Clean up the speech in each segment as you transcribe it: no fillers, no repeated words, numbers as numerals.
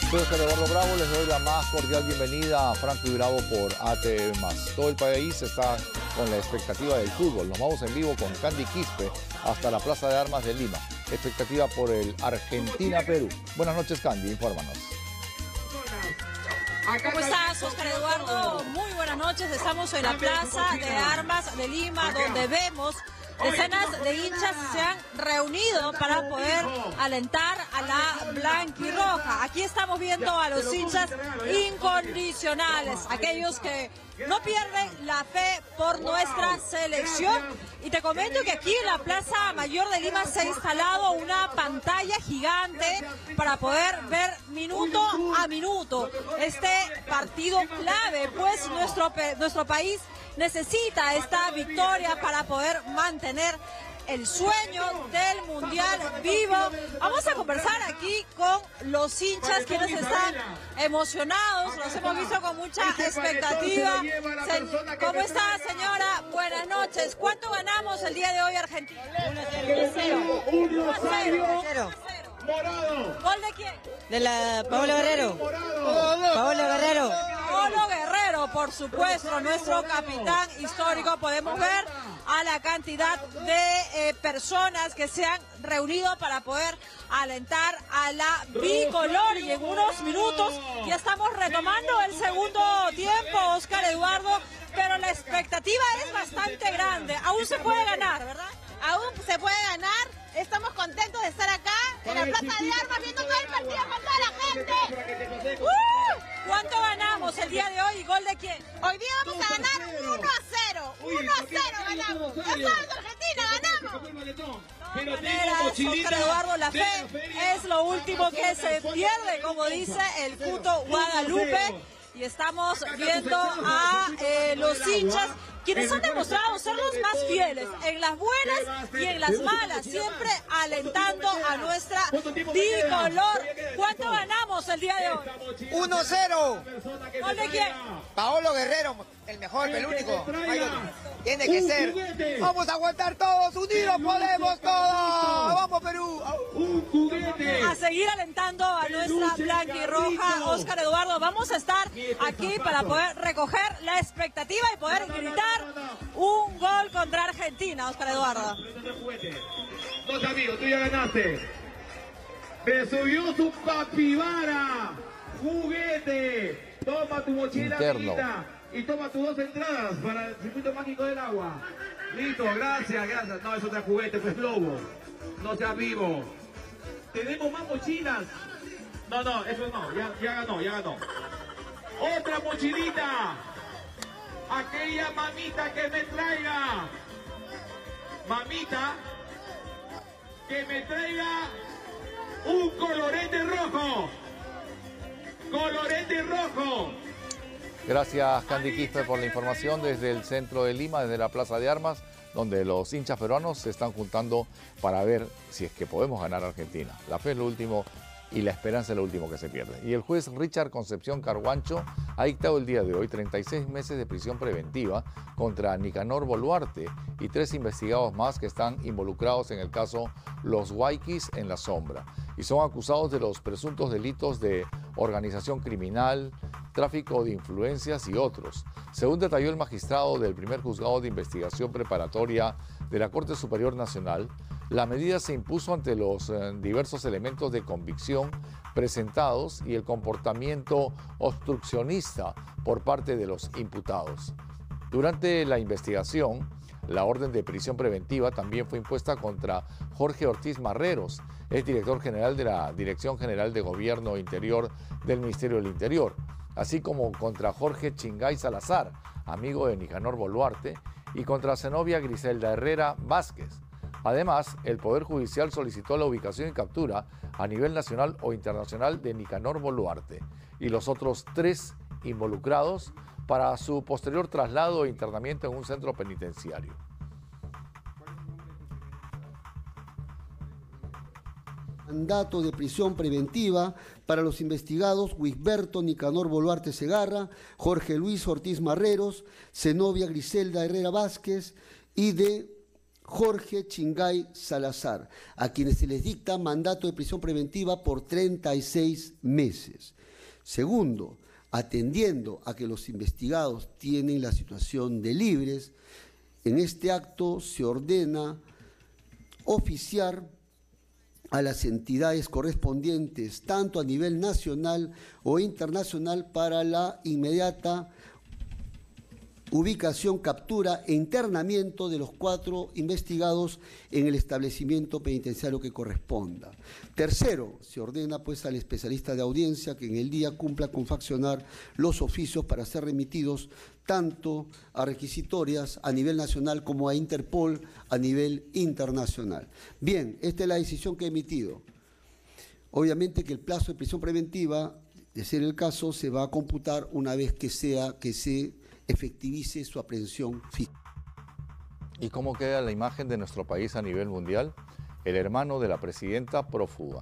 Soy Oscar Eduardo Bravo, les doy la más cordial bienvenida a Franco y Bravo por ATV+. Todo el país está con la expectativa del fútbol. Nos vamos en vivo con Candy Quispe hasta la Plaza de Armas de Lima. Expectativa por el Argentina-Perú. Buenas noches, Candy, infórmanos. ¿Cómo estás, Oscar Eduardo? Muy buenas noches. Estamos en la Plaza de Armas de Lima, donde vemos decenas de hinchas se han reunido para poder alentar a la blanquirroja. Aquí estamos viendo a los hinchas incondicionales, aquellos que no pierden la fe por nuestra selección. Y te comento que aquí en la Plaza Mayor de Lima se ha instalado una pantalla gigante para poder ver minuto a minuto este partido clave, pues nuestro país necesita esta victoria para poder mantener el sueño del Mundial vivo. Vamos a conversar aquí con los hinchas, quienes están emocionados, los hemos visto con mucha expectativa. ¿Cómo está, señora? Buenas noches. ¿Cuánto ganamos el día de hoy, Argentina? 1-0. 1-0. ¿Gol de quién? De la Paola Guerrero. Paola Guerrero. Paolo Guerrero, por supuesto, nuestro capitán histórico. Podemos ver a la cantidad de personas que se han reunido para poder alentar a la bicolor. Y en unos minutos ya estamos retomando el segundo tiempo, Oscar Eduardo, pero la expectativa es bastante grande. Aún se puede ganar, ¿verdad? Aún se puede ganar. Estamos contentos de estar acá en la Plaza de Armas viendo todo el partido con toda la gente. ¿Cuánto ganamos el día de hoy y gol de quién? Hoy día vamos a ganar 1-0. 1-0 ganamos. ¡Ya sabes, Argentina, ganamos! De todas maneras, Oscar Eduardo, la fe es lo último que se pierde, como dice el Cuto Guadalupe. Y estamos viendo a los hinchas, quienes han demostrado ser los más fieles en las buenas y en las malas, siempre alentando a nuestra bicolor. ¿Cuánto ganamos el día de hoy? 1-0. ¿Gol de quién? Paolo Guerrero, el mejor, el único. Tiene que ser. Vamos a aguantar todos, unidos podemos todos. Vamos, Perú. A seguir alentando a nuestra blanquirroja, Oscar Eduardo. Vamos a estar aquí para poder recoger la expectativa y poder gritar un gol contra Argentina, Oscar Eduardo. Dos amigos, tú ya ganaste. Me subió su capibara. Juguete. Toma tu mochila amiguita, y toma tus 2 entradas para el circuito mágico del agua. Listo, gracias, gracias. No, es otro juguete, pues lobo. No seas vivo. Tenemos más mochilas. No, eso no, ya ganó. Otra mochilita. Aquella mamita que me traiga. Mamita, que me traiga un colorete rojo. Colorete rojo. Gracias, Candy Quispe, por la información desde el centro de Lima, desde la Plaza de Armas, donde los hinchas peruanos se están juntando para ver si es que podemos ganar a Argentina. La fe es lo último y la esperanza es lo último que se pierde. Y el juez Richard Concepción Carguancho ha dictado el día de hoy 36 meses de prisión preventiva contra Nicanor Boluarte y 3 investigados más que están involucrados en el caso Los Guayquis en la Sombra. Y son acusados de los presuntos delitos de organización criminal, tráfico de influencias y otros. Según detalló el magistrado del primer juzgado de investigación preparatoria de la Corte Superior Nacional, la medida se impuso ante los diversos elementos de convicción presentados y el comportamiento obstruccionista por parte de los imputados. Durante la investigación, la orden de prisión preventiva también fue impuesta contra Jorge Ortiz Marreros, es director general de la Dirección General de Gobierno Interior del Ministerio del Interior, así como contra Jorge Chingay Salazar, amigo de Nicanor Boluarte, y contra Zenobia Griselda Herrera Vázquez. Además, el Poder Judicial solicitó la ubicación y captura a nivel nacional o internacional de Nicanor Boluarte y los otros 3 involucrados para su posterior traslado e internamiento en un centro penitenciario. Mandato de prisión preventiva para los investigados Wisberto Nicanor Boluarte Segarra, Jorge Luis Ortiz Marreros, Zenobia Griselda Herrera Vázquez y de Jorge Chingay Salazar, a quienes se les dicta mandato de prisión preventiva por 36 meses. Segundo, atendiendo a que los investigados tienen la situación de libres, en este acto se ordena oficiar a las entidades correspondientes, tanto a nivel nacional o internacional, para la inmediata ubicación, captura e internamiento de los 4 investigados en el establecimiento penitenciario que corresponda. Tercero, se ordena pues al especialista de audiencia que en el día cumpla con faccionar los oficios para ser remitidos tanto a requisitorias a nivel nacional como a Interpol a nivel internacional. Bien, esta es la decisión que he emitido. Obviamente que el plazo de prisión preventiva, de ser el caso, se va a computar una vez que se efectivice su aprehensión física. ¿Y cómo queda la imagen de nuestro país a nivel mundial? El hermano de la presidenta prófuga.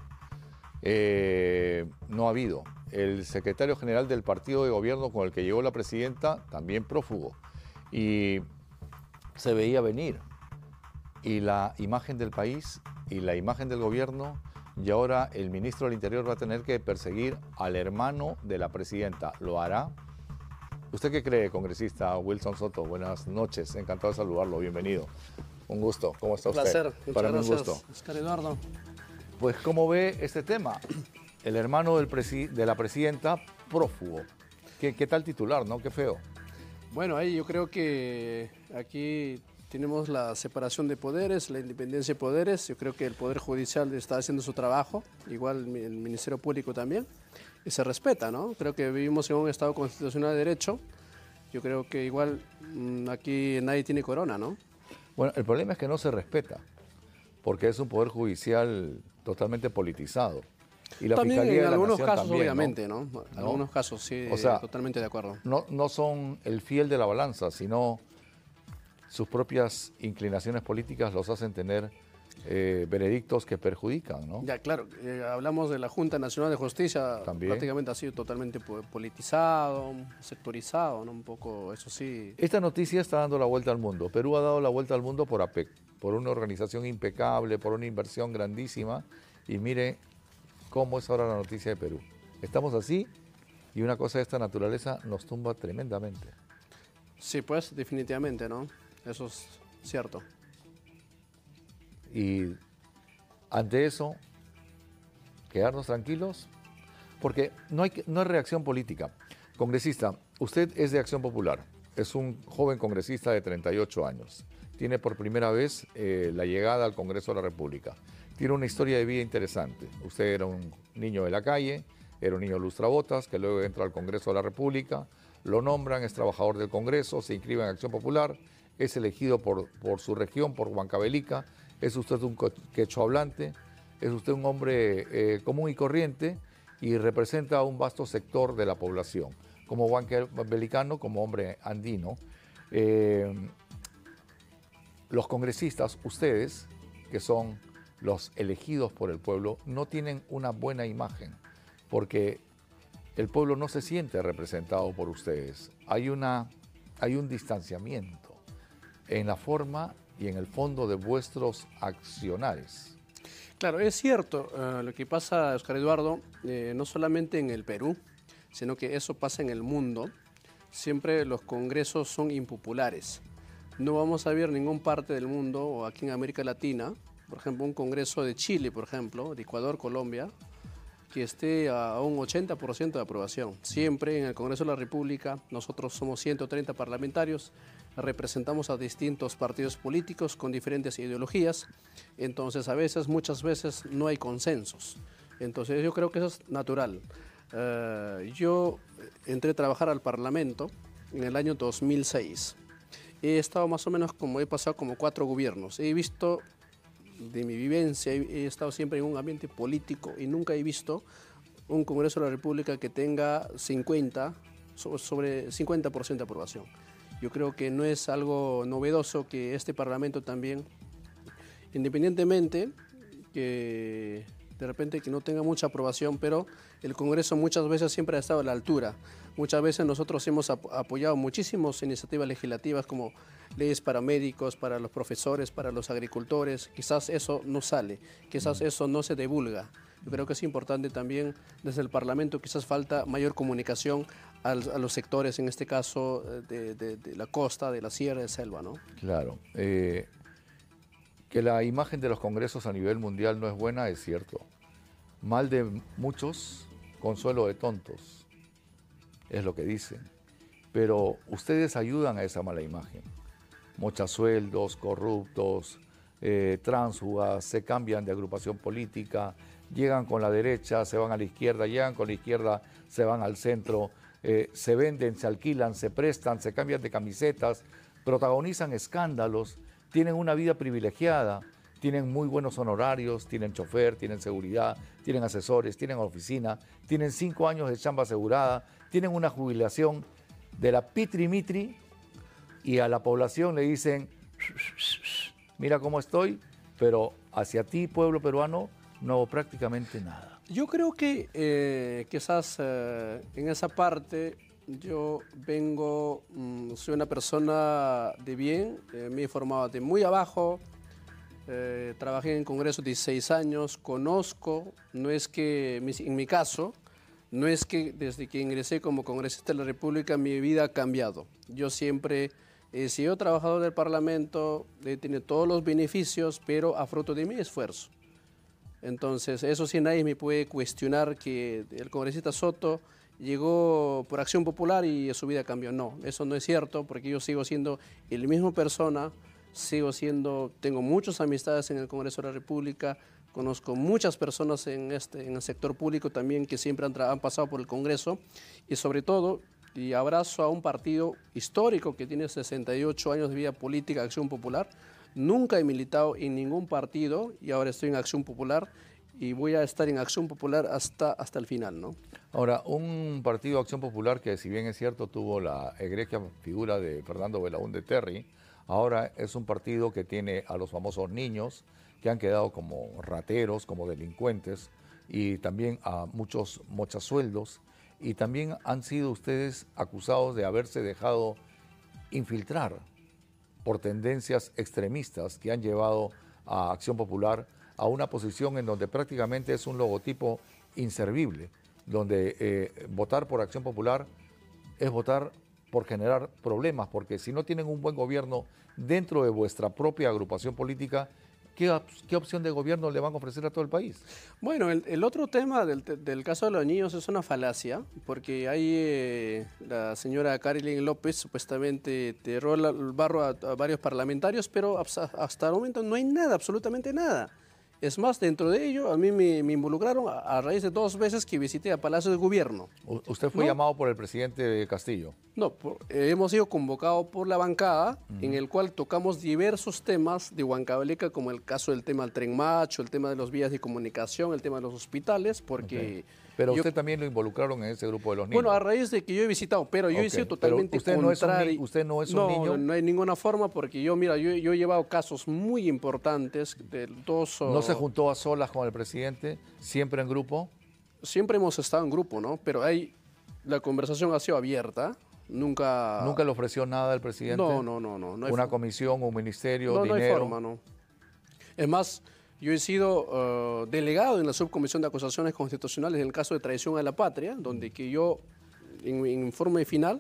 No ha habido. El secretario general del partido de gobierno con el que llegó la presidenta, también prófugo. Y se veía venir. Y la imagen del país y la imagen del gobierno, y ahora el ministro del Interior va a tener que perseguir al hermano de la presidenta. ¿Lo hará? ¿Usted qué cree, congresista Wilson Soto? Buenas noches, encantado de saludarlo, bienvenido. Un gusto, ¿cómo está usted? Un placer, muchas Para mí gracias, un gusto. Oscar Eduardo. Pues, ¿cómo ve este tema? El hermano de la presidenta prófugo. ¿Qué tal titular, no? Qué feo. Bueno, ahí yo creo que aquí tenemos la separación de poderes, la independencia de poderes. Yo creo que el Poder Judicial está haciendo su trabajo, igual el Ministerio Público también. Y se respeta, ¿no? Creo que vivimos en un Estado constitucional de derecho. Yo creo que igual aquí nadie tiene corona, ¿no? Bueno, el problema es que no se respeta, porque es un poder judicial totalmente politizado. Y la también Fiscalía en de la algunos Nación casos, también, obviamente, ¿no? En algunos casos, sí, o sea, totalmente de acuerdo. No son el fiel de la balanza, sino sus propias inclinaciones políticas los hacen tener veredictos que perjudican, ¿no? Ya, claro, hablamos de la Junta Nacional de Justicia, También. Prácticamente ha sido totalmente politizado, sectorizado, ¿no? Un poco, eso sí. Esta noticia está dando la vuelta al mundo. Perú ha dado la vuelta al mundo por APEC, por una organización impecable, por una inversión grandísima, y mire cómo es ahora la noticia de Perú. Estamos así y una cosa de esta naturaleza nos tumba tremendamente. Sí, pues, definitivamente, ¿no? Eso es cierto. Y ante eso, quedarnos tranquilos, porque no hay reacción política. Congresista, usted es de Acción Popular, es un joven congresista de 38 años. Tiene por primera vez la llegada al Congreso de la República. Tiene una historia de vida interesante. Usted era un niño de la calle, era un niño lustrabotas, que luego entra al Congreso de la República, lo nombran, es trabajador del Congreso, se inscribe en Acción Popular, es elegido por su región, por Huancavelica. Es usted un quechua hablante, es usted un hombre común y corriente y representa a un vasto sector de la población. Como huancavelicano, como hombre andino, los congresistas, ustedes, que son los elegidos por el pueblo, no tienen una buena imagen, porque el pueblo no se siente representado por ustedes. Hay un distanciamiento en la forma y en el fondo de vuestros accionares. Claro, es cierto. Lo que pasa, Oscar Eduardo, no solamente en el Perú, sino que eso pasa en el mundo. Siempre los congresos son impopulares. No vamos a ver ningún parte del mundo, o aquí en América Latina, por ejemplo, un congreso de Chile, por ejemplo, de Ecuador, Colombia, que esté a un 80% de aprobación. Siempre en el Congreso de la República, nosotros somos 130 parlamentarios, representamos a distintos partidos políticos con diferentes ideologías, entonces muchas veces no hay consensos. Entonces yo creo que eso es natural. Yo entré a trabajar al Parlamento en el año 2006. He estado más o menos he pasado como 4 gobiernos. He visto, de mi vivencia, he estado siempre en un ambiente político y nunca he visto un Congreso de la República que tenga sobre 50% de aprobación. Yo creo que no es algo novedoso que este Parlamento también, independientemente que de repente que no tenga mucha aprobación, pero el Congreso muchas veces siempre ha estado a la altura. Muchas veces nosotros hemos apoyado muchísimas iniciativas legislativas como leyes para médicos, para los profesores, para los agricultores. Quizás eso no sale, quizás eso no se divulga. Yo creo que es importante también desde el Parlamento, quizás falta mayor comunicación a los sectores, en este caso de la costa, de la sierra, de selva, ¿no? Claro. Que la imagen de los congresos a nivel mundial no es buena, es cierto. Mal de muchos, consuelo de tontos, es lo que dicen. Pero ustedes ayudan a esa mala imagen. Mochasueldos, corruptos, tránsfugas, se cambian de agrupación política, llegan con la derecha, se van a la izquierda, llegan con la izquierda, se van al centro, se venden, se alquilan, se prestan, se cambian de camisetas, protagonizan escándalos, tienen una vida privilegiada, tienen muy buenos honorarios, tienen chofer, tienen seguridad, tienen asesores, tienen oficina, tienen 5 años de chamba asegurada, tienen una jubilación de la pitri-mitri y a la población le dicen, mira cómo estoy, pero hacia ti, pueblo peruano, no prácticamente nada. Yo creo que quizás en esa parte yo vengo, soy una persona de bien, me he formado de muy abajo, trabajé en Congreso 16 años, conozco, no es que, en mi caso, no es que desde que ingresé como congresista de la República mi vida ha cambiado. Yo siempre he sido trabajador del Parlamento, he tenido todos los beneficios, pero a fruto de mi esfuerzo. Entonces, eso sí nadie me puede cuestionar que el congresista Soto llegó por Acción Popular y su vida cambió. No, eso no es cierto, porque yo sigo siendo la misma persona, tengo muchas amistades en el Congreso de la República, conozco muchas personas en el sector público también que siempre han pasado por el Congreso y sobre todo, y abrazo a un partido histórico que tiene 68 años de vida política, Acción Popular. Nunca he militado en ningún partido y ahora estoy en Acción Popular y voy a estar en Acción Popular hasta el final, ¿no? Ahora, un partido Acción Popular que, si bien es cierto, tuvo la egregia figura de Fernando Belaúnde Terry, ahora es un partido que tiene a los famosos niños que han quedado como rateros, como delincuentes, y también a muchos mochasueldos, y también han sido ustedes acusados de haberse dejado infiltrar por tendencias extremistas que han llevado a Acción Popular a una posición en donde prácticamente es un logotipo inservible, donde votar por Acción Popular es votar por generar problemas, porque si no tienen un buen gobierno dentro de vuestra propia agrupación política, ¿qué opción de gobierno le van a ofrecer a todo el país? Bueno, el otro tema del caso de los niños es una falacia, porque hay la señora Carilyn López supuestamente tiró el barro a varios parlamentarios, pero hasta el momento no hay nada, absolutamente nada. Es más, dentro de ello, a mí me involucraron a raíz de 2 veces que visité a Palacio de Gobierno. ¿Usted fue llamado por el presidente Castillo? No, hemos sido convocados por la bancada, en el cual tocamos diversos temas de Huancavelica, como el caso del tema del Tren Macho, el tema de las vías de comunicación, el tema de los hospitales, porque... Okay. Pero usted también lo involucraron en ese grupo de los niños. Bueno, a raíz de que yo he visitado, pero yo he sido totalmente contrario. ¿Usted no es un niño? No hay ninguna forma, porque yo he llevado casos muy importantes de dos... ¿No se juntó a solas con el presidente, siempre en grupo? Siempre hemos estado en grupo, ¿no? Pero la conversación ha sido abierta. Nunca le ofreció nada al presidente? No. ¿Una comisión, un ministerio, dinero? No hay forma, no. Es más, yo he sido delegado en la Subcomisión de Acusaciones Constitucionales en el caso de traición a la patria, donde que yo, en informe final,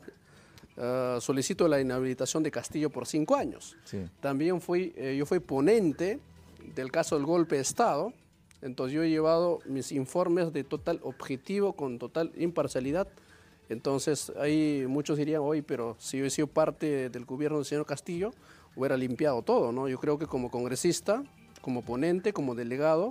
solicito la inhabilitación de Castillo por 5 años. Sí. También yo fui ponente del caso del golpe de Estado, entonces yo he llevado mis informes de total objetivo, con total imparcialidad. Entonces ahí muchos dirían, oye, pero si yo he sido parte del gobierno del señor Castillo, hubiera limpiado todo, ¿no? Yo creo que como congresista, como ponente, como delegado,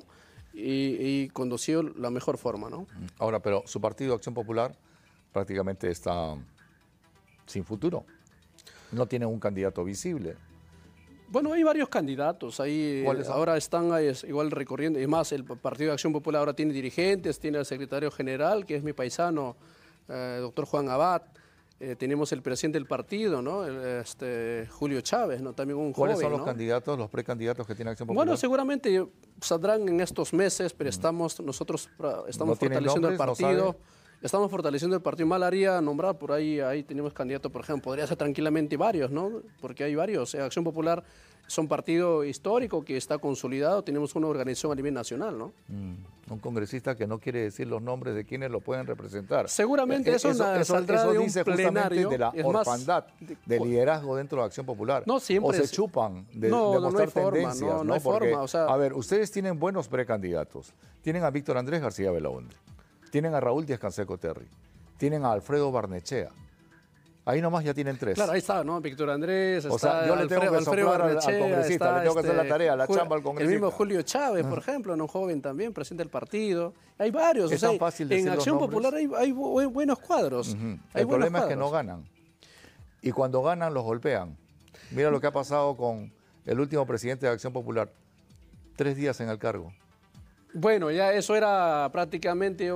y conducido la mejor forma, ¿no? Ahora, pero su partido Acción Popular prácticamente está sin futuro. No tiene un candidato visible. Bueno, hay varios candidatos. Ahora están igual recorriendo. Es más, el Partido de Acción Popular ahora tiene dirigentes, tiene al secretario general, que es mi paisano, doctor Juan Abad. tenemos el presidente del partido, ¿no? Julio Chávez, ¿no? También un joven. ¿Cuáles son los ¿no? candidatos, los precandidatos que tiene Acción Popular? Bueno, seguramente saldrán en estos meses, pero nosotros estamos fortaleciendo el partido. Estamos fortaleciendo el partido. Mal haría nombrar por ahí tenemos candidatos, por ejemplo, podría ser tranquilamente varios, ¿no? Porque hay varios. Acción Popular es un partido histórico que está consolidado, tenemos una organización a nivel nacional, ¿no? Un congresista que no quiere decir los nombres de quienes lo pueden representar. Seguramente eso saldrá de un dice plenario. Justamente de la orfandad de liderazgo dentro de Acción Popular. No, siempre. O se chupan de mostrar tendencias, no hay Porque, forma. O sea, a ver, ustedes tienen buenos precandidatos. Tienen a Víctor Andrés García Belaúnde. Tienen a Raúl Díaz Canseco Terry. Tienen a Alfredo Barnechea. Ahí nomás ya tienen 3. Claro, ahí está, ¿no? Víctor Andrés, o sea, yo le tengo que soplar al congresista, le tengo que hacer la tarea, la chamba al congresista. El mismo Julio Chávez, por ejemplo, un joven también, presidente del partido. Hay varios. Es tan fácil decir en Acción Popular hay buenos cuadros. El problema es que no ganan. Y cuando ganan, los golpean. Mira lo que ha pasado con el último presidente de Acción Popular. 3 días en el cargo. Bueno, ya eso era prácticamente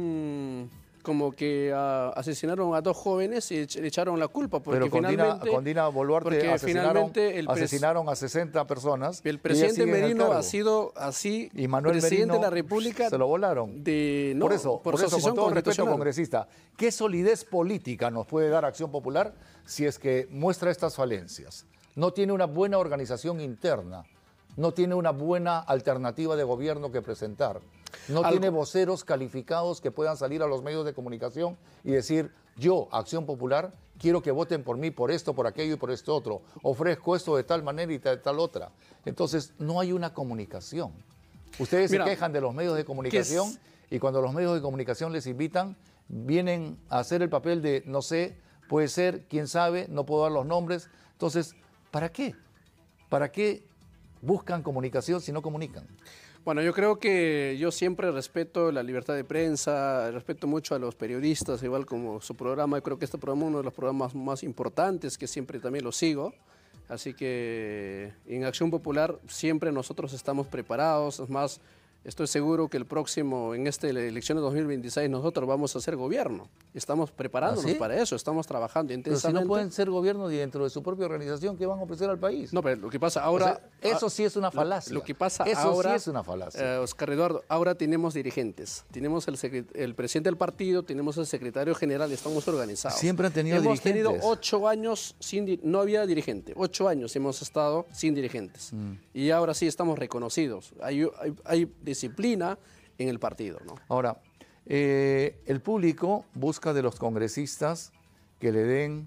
como que asesinaron a 2 jóvenes y le echaron la culpa. Porque pero con Dina Boluarte asesinaron a 60 personas. El presidente Merino ha sido así, y Manuel presidente Merino de la República. Se lo volaron. Por eso, con todo respeto, congresista, ¿qué solidez política nos puede dar Acción Popular si es que muestra estas falencias? No tiene una buena organización interna. No tiene una buena alternativa de gobierno que presentar. No tiene voceros calificados que puedan salir a los medios de comunicación y decir, yo, Acción Popular, quiero que voten por mí, por esto, por aquello y por esto otro. Ofrezco esto de tal manera y de tal otra. Entonces, no hay una comunicación. Ustedes se quejan de los medios de comunicación y cuando los medios de comunicación les invitan, vienen a hacer el papel de, no sé, puede ser, quién sabe, no puedo dar los nombres. Entonces, ¿para qué? ¿Para qué buscan comunicación si no comunican? Bueno, yo creo que yo siempre respeto la libertad de prensa, respeto mucho a los periodistas, igual como su programa. Yo creo que este programa es uno de los programas más importantes, que siempre también lo sigo. Así que en Acción Popular siempre nosotros estamos preparados. Es más, estoy seguro que en esta elección de 2026 nosotros vamos a hacer gobierno. Estamos preparándonos para eso, estamos trabajando intensamente. Pero si no pueden ser gobierno y dentro de su propia organización, ¿qué van a ofrecer al país? No, pero lo que pasa ahora... O sea, eso sí es una falacia. Lo que pasa eso ahora... sí es una falacia. Oscar Eduardo, ahora tenemos dirigentes. Tenemos el presidente del partido, tenemos el secretario general, estamos organizados. Siempre han tenido dirigentes. Hemos tenido 8 años no había dirigente. 8 años hemos estado sin dirigentes. Y ahora sí estamos reconocidos. Hay disciplina en el partido, ¿no? Ahora, el público busca de los congresistas que le den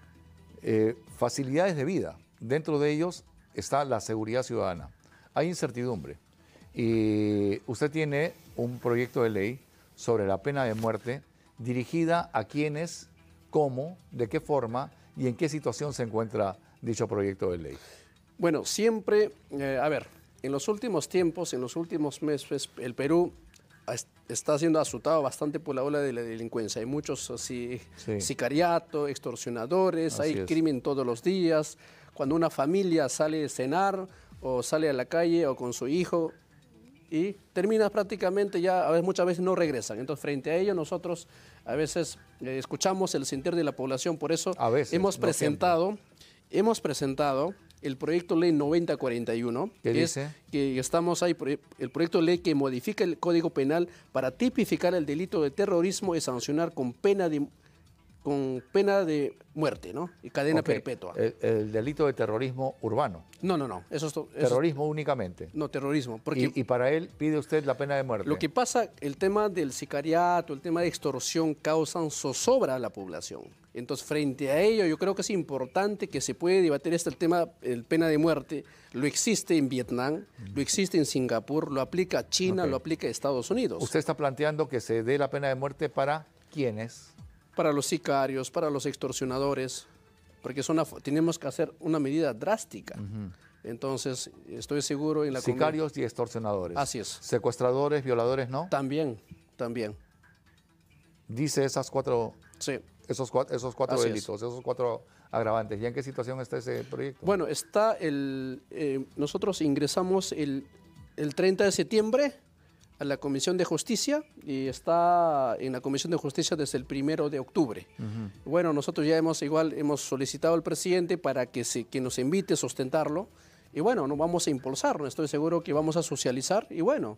facilidades de vida. Dentro de ellos está la seguridad ciudadana. Hay incertidumbre. Y usted tiene un proyecto de ley sobre la pena de muerte dirigida a quienes, cómo, de qué forma y en qué situación se encuentra dicho proyecto de ley. Bueno, siempre, a ver, en los últimos tiempos, en los últimos meses, el Perú está siendo azotado bastante por la ola de la delincuencia. Hay muchos sicariatos, extorsionadores, hay crimen todos los días. Cuando una familia sale a cenar o sale a la calle o con su hijo y termina prácticamente ya, muchas veces no regresan. Entonces, frente a ello, nosotros a veces escuchamos el sentir de la población. Por eso hemos presentado el proyecto ley 9041, ¿Qué dice? Que estamos ahí, el proyecto de ley que modifica el Código Penal para tipificar el delito de terrorismo y sancionar con pena de muerte, ¿no? Y cadena perpetua. El delito de terrorismo urbano. No. Terrorismo únicamente. No, terrorismo. Porque y para él pide usted la pena de muerte. Lo que pasa, el tema del sicariato, el tema de extorsión causan zozobra a la población. Entonces, frente a ello, yo creo que es importante que se puede debatir el tema, el pena de muerte. Lo existe en Vietnam, lo existe en Singapur, lo aplica China, lo aplica Estados Unidos. ¿Usted está planteando que se dé la pena de muerte para quiénes? Para los sicarios, para los extorsionadores, porque tenemos que hacer una medida drástica. Entonces, estoy seguro en la sicarios y extorsionadores. Así es. Secuestradores, violadores, ¿no? También. Dice esas cuatro... Sí. Esos cuatro delitos, esos 4 agravantes. ¿Y en qué situación está ese proyecto? Bueno, nosotros ingresamos el 30 de septiembre a la Comisión de Justicia y está en la Comisión de Justicia desde el 1 de octubre. Bueno, nosotros ya hemos solicitado al presidente para que nos invite a sustentarlo y bueno, nos vamos a impulsarlo. Estoy seguro que vamos a socializar y bueno,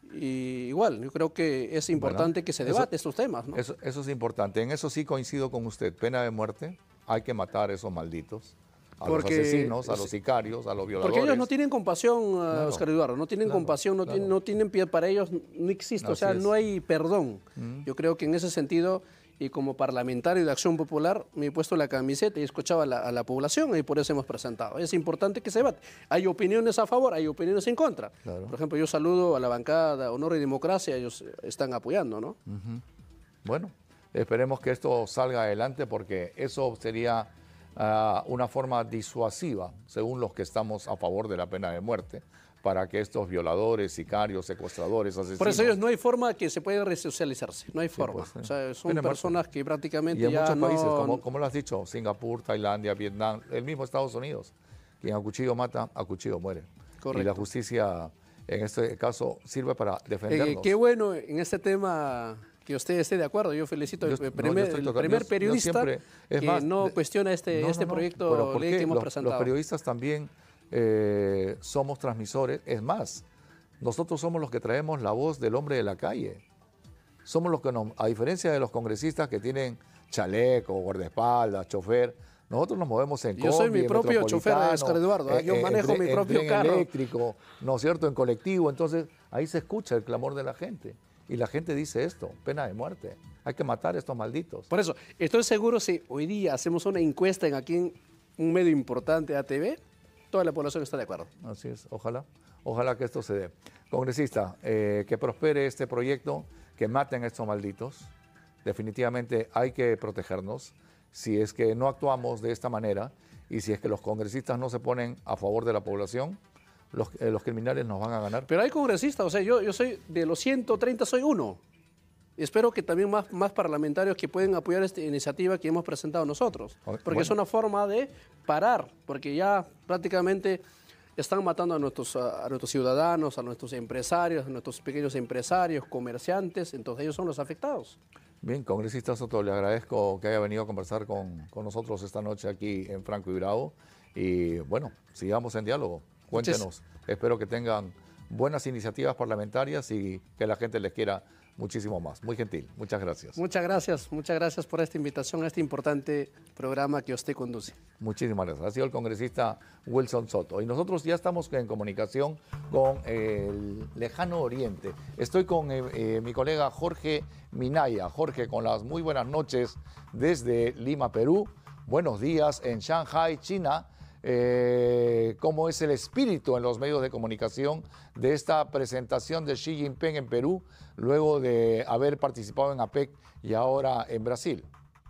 igual, yo creo que es importante que se debate estos temas, ¿no? Eso es importante. En eso sí coincido con usted. Pena de muerte, hay que matar a esos malditos. A los asesinos, a los sicarios, a los violadores. Porque ellos no tienen compasión, Oscar Eduardo, no tienen compasión, no tienen piedad, para ellos no existe, o sea, no hay perdón. Yo creo que en ese sentido, y como parlamentario de Acción Popular, me he puesto la camiseta y he escuchado a la población y por eso hemos presentado. Es importante que se debate. Hay opiniones a favor, hay opiniones en contra. Claro. Por ejemplo, yo saludo a la bancada Honor y Democracia, ellos están apoyando, ¿no? Bueno, esperemos que esto salga adelante porque eso sería una forma disuasiva, según los que estamos a favor de la pena de muerte, para que estos violadores, sicarios, secuestradores, asesinos... Por eso ellos no hay forma que se puedan resocializarse, no hay forma. Pues, o sea, son personas que prácticamente y en ya muchos países, como lo has dicho, Singapur, Tailandia, Vietnam, el mismo Estados Unidos, quien a cuchillo mata, a cuchillo muere. Correcto. Y la justicia, en este caso, sirve para defendernos. Qué bueno en este tema que usted esté de acuerdo. Yo felicito al primer periodista que no cuestiona este proyecto de ley que hemos presentado. Los periodistas también somos transmisores. Es más, nosotros somos los que traemos la voz del hombre de la calle. Somos los que, a diferencia de los congresistas que tienen chaleco, guardaespaldas, chofer, nosotros nos movemos en combi, yo soy mi propio chofer, Oscar Eduardo. Yo manejo mi propio carro. Eléctrico, ¿no es cierto? En colectivo. Entonces, ahí se escucha el clamor de la gente. Y la gente dice esto, pena de muerte. Hay que matar a estos malditos. Por eso, estoy seguro si hoy día hacemos una encuesta aquí en un medio importante, ATV, toda la población está de acuerdo. Así es, ojalá que esto se dé. Congresista, que prospere este proyecto, que maten a estos malditos. Definitivamente hay que protegernos. Si es que no actuamos de esta manera y si es que los congresistas no se ponen a favor de la población, los criminales nos van a ganar. Pero hay congresistas, o sea, yo soy de los 130, soy uno. Espero que también más parlamentarios que pueden apoyar esta iniciativa que hemos presentado nosotros. Porque es una forma de parar, porque ya prácticamente están matando a nuestros ciudadanos, a nuestros empresarios, a nuestros pequeños empresarios, comerciantes, entonces ellos son los afectados. Bien, congresista Soto, le agradezco que haya venido a conversar con nosotros esta noche aquí en Franco y Bravo. Y bueno, sigamos en diálogo. Cuéntenos. Espero que tengan buenas iniciativas parlamentarias y que la gente les quiera muchísimo más. Muy gentil. Muchas gracias. Muchas gracias por esta invitación a este importante programa que usted conduce. Muchísimas gracias. Ha sido el congresista Wilson Soto. Y nosotros ya estamos en comunicación con el lejano oriente. Estoy con mi colega Jorge Minaya. Jorge, con las muy buenas noches desde Lima, Perú. Buenos días en Shanghai, China. ¿Cómo es el espíritu en los medios de comunicación de esta presentación de Xi Jinping en Perú, luego de haber participado en APEC y ahora en Brasil?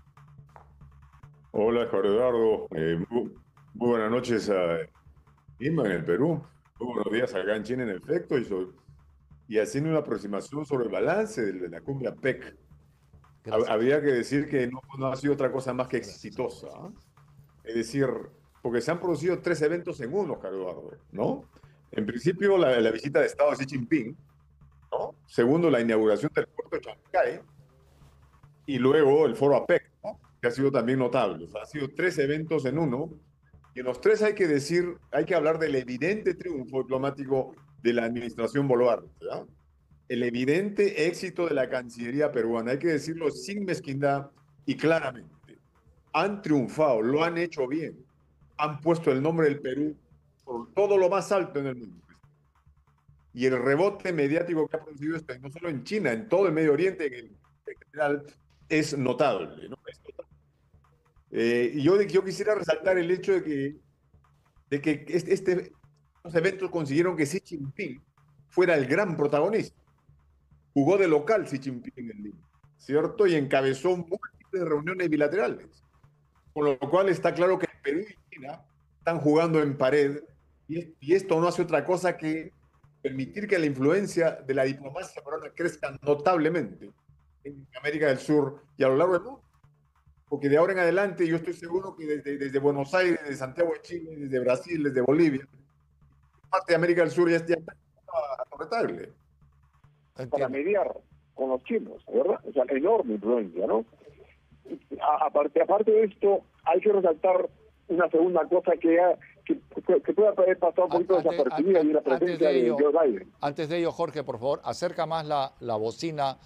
Hola, Jorge Eduardo. Muy buenas noches a Lima, en el Perú. Muy buenos días acá en China, en efecto, y haciendo una aproximación sobre el balance de la cumbre APEC. Habría que decir que no ha sido otra cosa más que exitosa. Es decir, porque se han producido 3 eventos en uno, Oscar Eduardo, ¿no? En principio, la visita de Estado de Xi Jinping, ¿no? Segundo, la inauguración del puerto de Chancay, y luego el foro APEC, ¿no? Que ha sido también notable. O sea, han sido 3 eventos en uno, y en los 3 hay que hablar del evidente triunfo diplomático de la administración Boluarte, ¿ya? El evidente éxito de la Cancillería peruana, hay que decirlo sin mezquindad y claramente. Han triunfado, lo han hecho bien. Han puesto el nombre del Perú por todo lo más alto en el mundo. Y el rebote mediático que ha producido esto, no solo en China, en todo el Medio Oriente en general, es notable, ¿no? Es notable. Y yo quisiera resaltar el hecho de que estos eventos consiguieron que Xi Jinping fuera el gran protagonista. Jugó de local Xi Jinping en Lima, ¿cierto? Y encabezó múltiples reuniones bilaterales. Con lo cual está claro que Perú y China están jugando en pared y esto no hace otra cosa que permitir que la influencia de la diplomacia peruana crezca notablemente en América del Sur y a lo largo del mundo. Porque de ahora en adelante yo estoy seguro que desde Buenos Aires, desde Santiago de Chile, desde Brasil, desde Bolivia, parte de América del Sur ya está retable. para mediar con los chinos, ¿verdad? O sea, enorme influencia, ¿no? Aparte de esto, hay que resaltar una segunda cosa que puede haber pasado un poquito desapercibida, y la presencia de Joe Biden. Antes de ello, Jorge, por favor, acerca más la bocina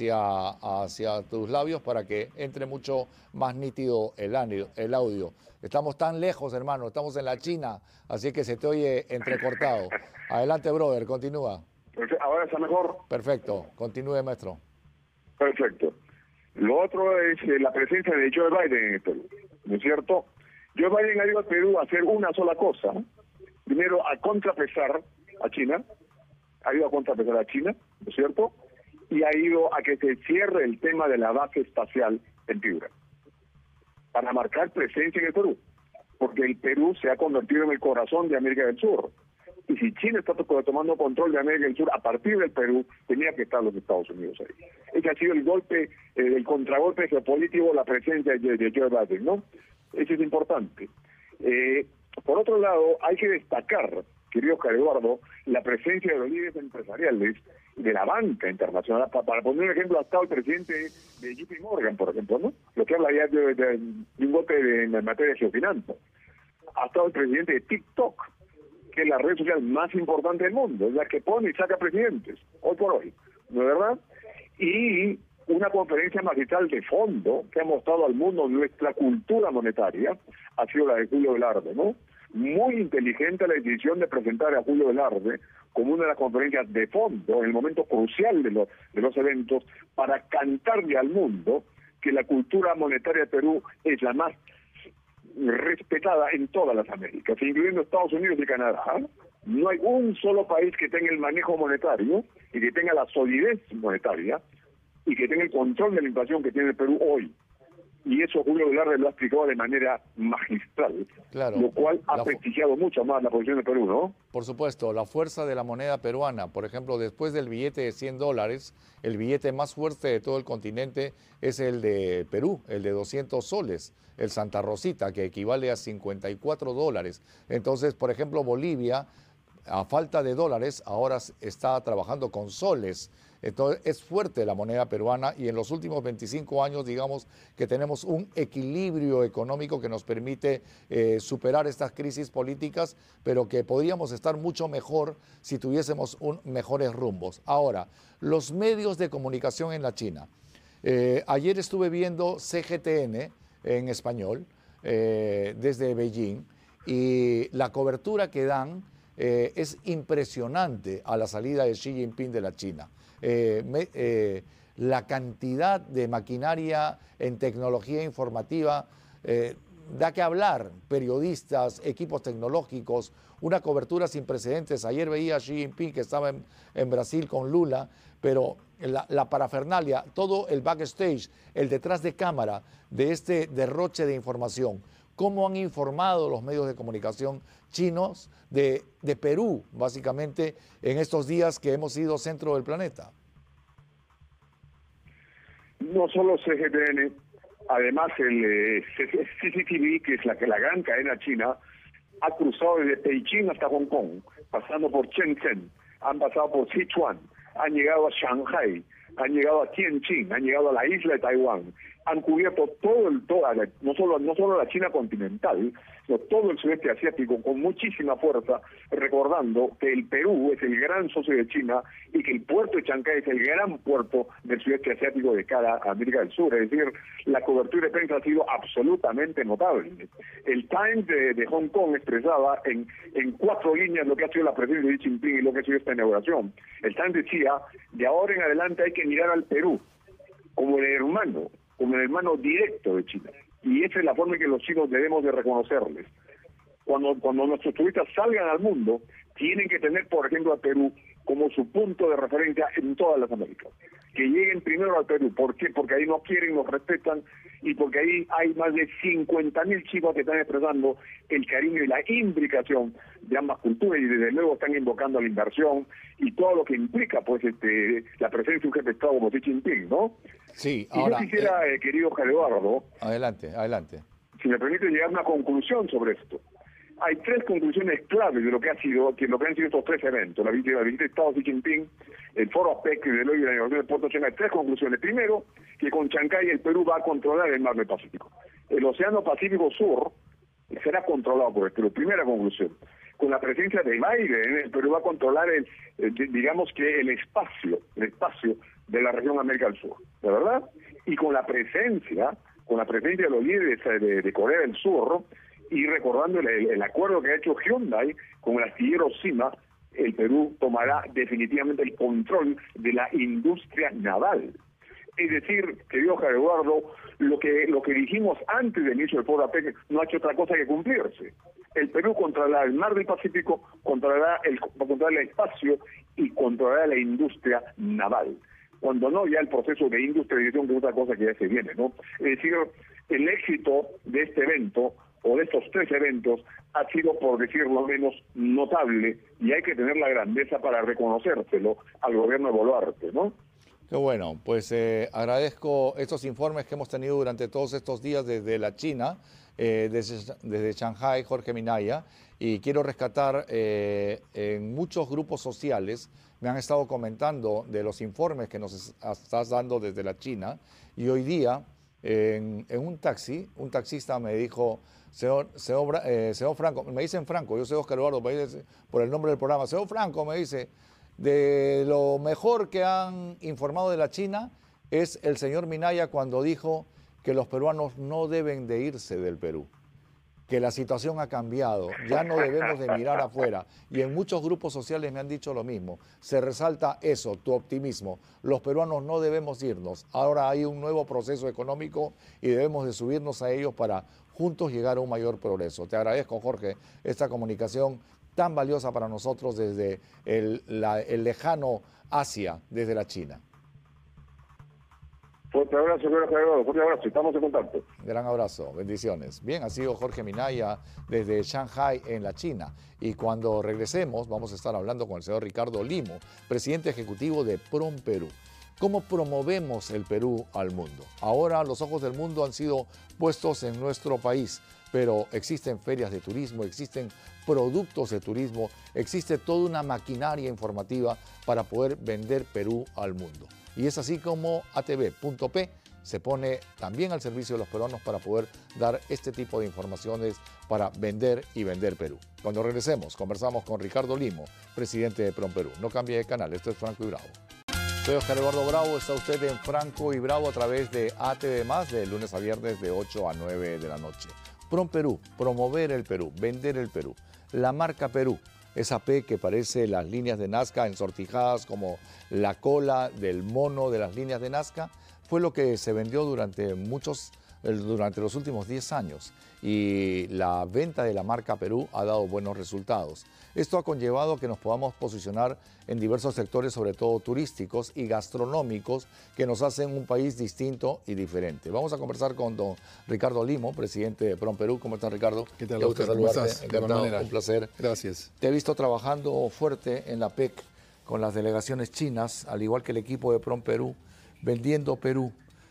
hacia tus labios para que entre mucho más nítido el audio. Estamos tan lejos, hermano, estamos en la China, así que se te oye entrecortado. Adelante, brother, continúa. ¿Ahora está mejor? Perfecto, continúe, maestro. Perfecto. Lo otro es la presencia de Joe Biden en el Perú, ¿no es cierto? Joe Biden ha ido al Perú a hacer una sola cosa. Primero, a contrapesar a China. Ha ido a contrapesar a China, ¿no es cierto? Y ha ido a que se cierre el tema de la base espacial en Piura, para marcar presencia en el Perú. Porque el Perú se ha convertido en el corazón de América del Sur. Y si China está tomando control de América del Sur a partir del Perú, tenía que estar los Estados Unidos ahí. Ese ha sido el golpe, el contragolpe geopolítico, la presencia de Joe Biden, ¿no? Eso es importante. Por otro lado, hay que destacar, querido Oscar Eduardo, la presencia de los líderes empresariales de la banca internacional. Para poner un ejemplo, ha estado el presidente de JP Morgan, por ejemplo, ¿no? Lo que habla ya de un golpe en materia de geofinanzas. Ha estado el presidente de TikTok, que es la red social más importante del mundo, es la que pone y saca presidentes, hoy por hoy, ¿no es verdad? Y una conferencia magistral de fondo que ha mostrado al mundo nuestra cultura monetaria ha sido la de Julio Velarde, ¿no? Muy inteligente la decisión de presentar a Julio Velarde como una de las conferencias de fondo en el momento crucial de los eventos, para cantarle al mundo que la cultura monetaria de Perú es la más respetada en todas las Américas, incluyendo Estados Unidos y Canadá. No hay un solo país que tenga el manejo monetario y que tenga la solidez monetaria y que tenga el control de la inflación que tiene el Perú hoy. Y eso Julio Velarde lo ha explicado de manera magistral, claro, lo cual ha prestigiado mucho más la posición de Perú, ¿no? Por supuesto, la fuerza de la moneda peruana. Por ejemplo, después del billete de $100, el billete más fuerte de todo el continente es el de Perú, el de 200 soles, el Santa Rosita, que equivale a $54. Entonces, por ejemplo, Bolivia, a falta de dólares, ahora está trabajando con soles. Entonces, es fuerte la moneda peruana y en los últimos 25 años, digamos, que tenemos un equilibrio económico que nos permite superar estas crisis políticas, pero que podríamos estar mucho mejor si tuviésemos mejores rumbos. Ahora, los medios de comunicación en la China. Ayer estuve viendo CGTN en español desde Beijing y la cobertura que dan es impresionante a la salida de Xi Jinping de la China. La cantidad de maquinaria en tecnología informativa da que hablar, periodistas, equipos tecnológicos, una cobertura sin precedentes. Ayer veía a Xi Jinping que estaba en Brasil con Lula, pero la parafernalia, todo el backstage, el detrás de cámara de este derroche de información. ¿Cómo han informado los medios de comunicación chinos de Perú, básicamente, en estos días que hemos sido centro del planeta? No solo CGTN, además el CCTV, que es la gran cadena china, ha cruzado desde Beijing hasta Hong Kong, pasando por Shenzhen, han pasado por Sichuan, han llegado a Shanghai, han llegado a Tianjin, han llegado a la isla de Taiwán, han cubierto no solo la China continental, sino todo el sudeste asiático con muchísima fuerza, recordando que el Perú es el gran socio de China y que el puerto de Chancay es el gran puerto del sudeste asiático de cara a América del Sur. Es decir, la cobertura de prensa ha sido absolutamente notable. El Times de Hong Kong expresaba en 4 líneas lo que ha sido la presencia de Xi Jinping y lo que ha sido esta inauguración. El Times decía, de ahora en adelante hay que mirar al Perú como el hermano directo de China. Y esa es la forma en que los chinos debemos de reconocerles. Cuando nuestros turistas salgan al mundo, tienen que tener, por ejemplo, a Perú como su punto de referencia en todas las Américas. Que lleguen primero al Perú. ¿Por qué? Porque ahí nos quieren, nos respetan, y porque ahí hay más de 50.000 chicos que están expresando el cariño y la implicación de ambas culturas, y desde luego están invocando la inversión y todo lo que implica pues la presencia de un jefe de Estado como Xi Jinping, ¿no? Sí, ahora... Y yo quisiera, querido Oscar Eduardo... Adelante. Si me permite llegar a una conclusión sobre esto. hay tres conclusiones claves de lo que han sido estos tres eventos, la visita de Estado Xi Jinping, el foro APEC de hoy y la negociación de Puerto Chancay. Tres conclusiones. Primero, que con Chancay el Perú va a controlar el mar del Pacífico. El Océano Pacífico Sur será controlado por el Perú. Primera conclusión. Con la presencia de Biden, el Perú va a controlar digamos que el espacio de la región América del Sur, ¿de verdad? Y con la presencia de los líderes de Corea del Sur, y recordando el acuerdo que ha hecho Hyundai con el astillero Sima, el Perú tomará definitivamente el control de la industria naval. Es decir, querido Javier Eduardo, lo que dijimos antes del inicio del foro APEC no ha hecho otra cosa que cumplirse. El Perú controlará el mar del Pacífico, controlará el espacio y controlará la industria naval. Cuando no, ya el proceso de industrialización, que es otra cosa que ya se viene, ¿no? Es decir, el éxito de este evento, o de estos tres eventos, ha sido, por decirlo menos, notable, y hay que tener la grandeza para reconocérselo al gobierno de Boluarte, ¿no? Qué bueno, pues agradezco estos informes que hemos tenido durante todos estos días desde la China, desde Shanghái, Jorge Minaya, y quiero rescatar en muchos grupos sociales me han estado comentando de los informes que nos estás dando desde la China, y hoy día en un taxi, un taxista me dijo, señor Franco, me dicen Franco, yo soy Oscar Eduardo, por el nombre del programa, señor Franco me dice, de lo mejor que han informado de la China es el señor Minaya cuando dijo que los peruanos no deben de irse del Perú, que la situación ha cambiado, ya no debemos de mirar afuera. Y en muchos grupos sociales me han dicho lo mismo. Se resalta eso, tu optimismo. Los peruanos no debemos irnos. Ahora hay un nuevo proceso económico y debemos de subirnos a ellos para juntos llegar a un mayor progreso. Te agradezco, Jorge, esta comunicación tan valiosa para nosotros desde el lejano Asia, desde la China. Fuerte abrazo, señor Javier, fuerte abrazo, estamos en contacto. Gran abrazo, bendiciones. Bien, ha sido Jorge Minaya desde Shanghái, en la China. Y cuando regresemos vamos a estar hablando con el señor Ricardo Limo, presidente ejecutivo de PROMPERÚ. ¿Cómo promovemos el Perú al mundo? Ahora los ojos del mundo han sido puestos en nuestro país, pero existen ferias de turismo, existen productos de turismo, existe toda una maquinaria informativa para poder vender Perú al mundo. Y es así como ATV.p se pone también al servicio de los peruanos para poder dar este tipo de informaciones para vender y vender Perú. Cuando regresemos, conversamos con Ricardo Limo, presidente de PROMPERÚ. No cambie de canal, esto es Franco y Bravo. Soy Oscar Eduardo Bravo, está usted en Franco y Bravo a través de ATV+, de lunes a viernes de 8 a 9 de la noche. PROMPERÚ, promover el Perú, vender el Perú. La marca Perú, esa P que parece las líneas de Nazca ensortijadas como la cola del mono de las líneas de Nazca, fue lo que se vendió durante los últimos 10 años. Y la venta de la marca Perú ha dado buenos resultados. Esto ha conllevado que nos podamos posicionar en diversos sectores, sobre todo turísticos y gastronómicos, que nos hacen un país distinto y diferente. Vamos a conversar con don Ricardo Limo, presidente de PROMPERÚ. ¿Cómo estás, Ricardo? ¿Qué tal, Oscar? ¿Cómo estás? Encantado, un placer. Gracias. Te he visto trabajando fuerte en la PEC con las delegaciones chinas, al igual que el equipo de PROMPERÚ, vendiendo Perú.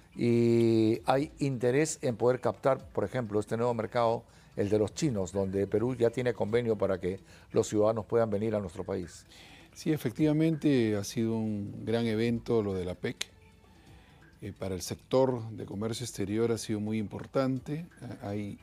Y hay interés en poder captar, por ejemplo, este nuevo mercado, el de los chinos, donde Perú ya tiene convenio para que los ciudadanos puedan venir a nuestro país. Sí, efectivamente ha sido un gran evento lo de la PEC. Para el sector de comercio exterior ha sido muy importante. Hay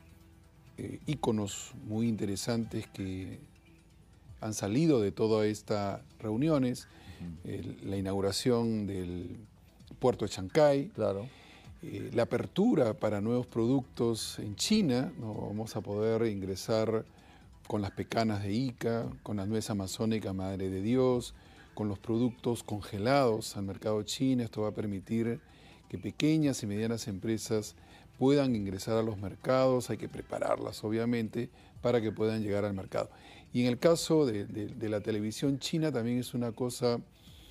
íconos muy interesantes que han salido de todas estas reuniones. La inauguración del puerto de Chancay. Claro. La apertura para nuevos productos en China, ¿no? Vamos a poder ingresar con las pecanas de Ica, con las nueces amazónicas Madre de Dios, con los productos congelados al mercado chino. Esto va a permitir que pequeñas y medianas empresas puedan ingresar a los mercados. Hay que prepararlas, obviamente, para que puedan llegar al mercado. Y en el caso de la televisión china también es una cosa,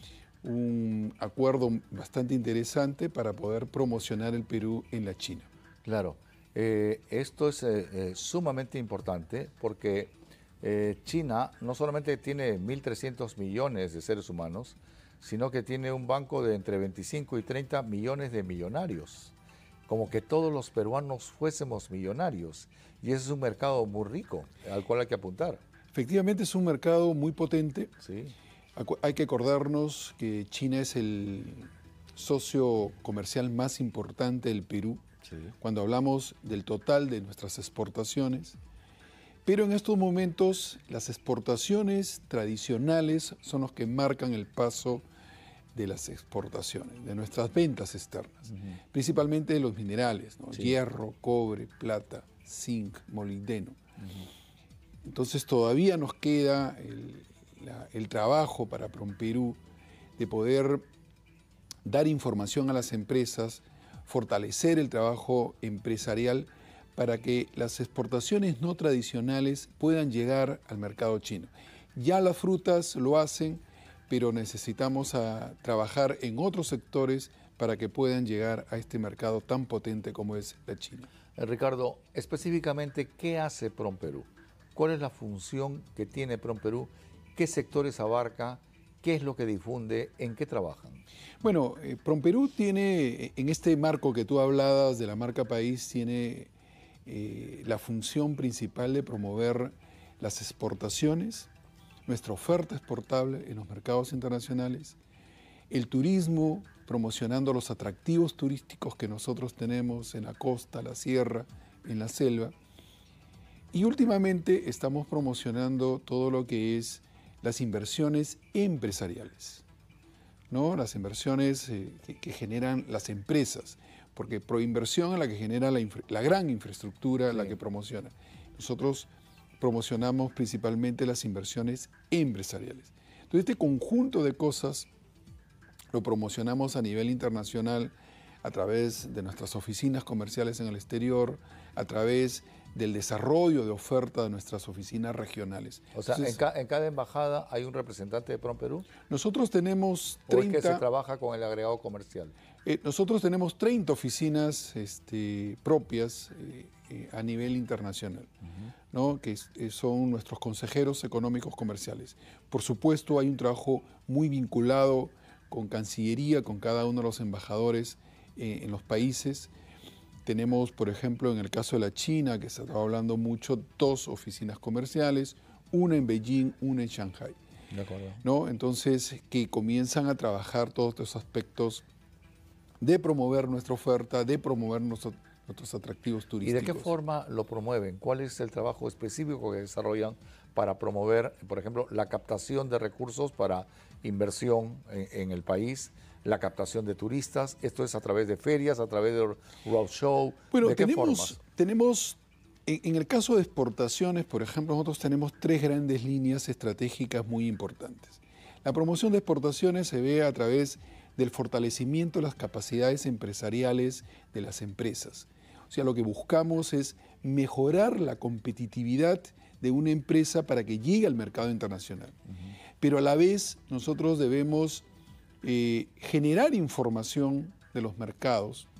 un acuerdo bastante interesante para poder promocionar el Perú en la China. Claro, esto es sumamente importante porque China no solamente tiene 1.300 millones de seres humanos, sino que tiene un banco de entre 25 y 30 millones de millonarios. como que todos los peruanos fuésemos millonarios. Y ese es un mercado muy rico al cual hay que apuntar. Efectivamente es un mercado muy potente. Sí. Hay que acordarnos que China es el socio comercial más importante del Perú, sí, cuando hablamos del total de nuestras exportaciones. Pero en estos momentos las exportaciones tradicionales son los que marcan el paso de las exportaciones, de nuestras ventas externas, principalmente de los minerales, ¿no? Sí. Hierro, cobre, plata, zinc, molibdeno. Entonces todavía nos queda el trabajo para PROMPERÚ de poder dar información a las empresas, fortalecer el trabajo empresarial para que las exportaciones no tradicionales puedan llegar al mercado chino. Ya las frutas lo hacen, pero necesitamos trabajar en otros sectores para que puedan llegar a este mercado tan potente como es la China. Ricardo, específicamente, ¿qué hace PROMPERÚ? ¿Cuál es la función que tiene PROMPERÚ? ¿Qué sectores abarca? ¿Qué es lo que difunde? ¿En qué trabajan? Bueno, PROMPERÚ tiene, en este marco que tú hablabas de la marca país, tiene la función principal de promover las exportaciones, nuestra oferta exportable en los mercados internacionales, el turismo, promocionando los atractivos turísticos que nosotros tenemos en la costa, la sierra, en la selva. Y últimamente estamos promocionando todo lo que es las inversiones empresariales, ¿no? Las inversiones que generan las empresas, porque Proinversión es la que genera la gran infraestructura, sí, la que promociona. Nosotros promocionamos principalmente las inversiones empresariales. Entonces, este conjunto de cosas lo promocionamos a nivel internacional a través de nuestras oficinas comerciales en el exterior, a través del desarrollo de oferta de nuestras oficinas regionales. O sea, entonces, en cada embajada hay un representante de PROMPERÚ. Nosotros tenemos 30... ¿O es que se trabaja con el agregado comercial? Nosotros tenemos 30 oficinas propias a nivel internacional, ¿no? Que son nuestros consejeros económicos comerciales. Por supuesto, hay un trabajo muy vinculado con Cancillería, con cada uno de los embajadores en los países. Tenemos, por ejemplo, en el caso de la China, que se está hablando mucho, 2 oficinas comerciales, una en Beijing, una en Shanghái. De acuerdo. ¿No? Entonces, que comienzan a trabajar todos estos aspectos de promover nuestra oferta, de promover nuestros atractivos turísticos. ¿Y de qué forma lo promueven? ¿Cuál es el trabajo específico que desarrollan para promover, por ejemplo, la captación de recursos para inversión en el país, la captación de turistas? ¿Esto es a través de ferias, a través de roadshow? Bueno, ¿de qué formas? tenemos, en el caso de exportaciones, por ejemplo, nosotros tenemos 3 grandes líneas estratégicas muy importantes. La promoción de exportaciones se ve a través del fortalecimiento de las capacidades empresariales de las empresas. O sea, lo que buscamos es mejorar la competitividad de una empresa para que llegue al mercado internacional. Pero a la vez nosotros debemos generar información de los mercados,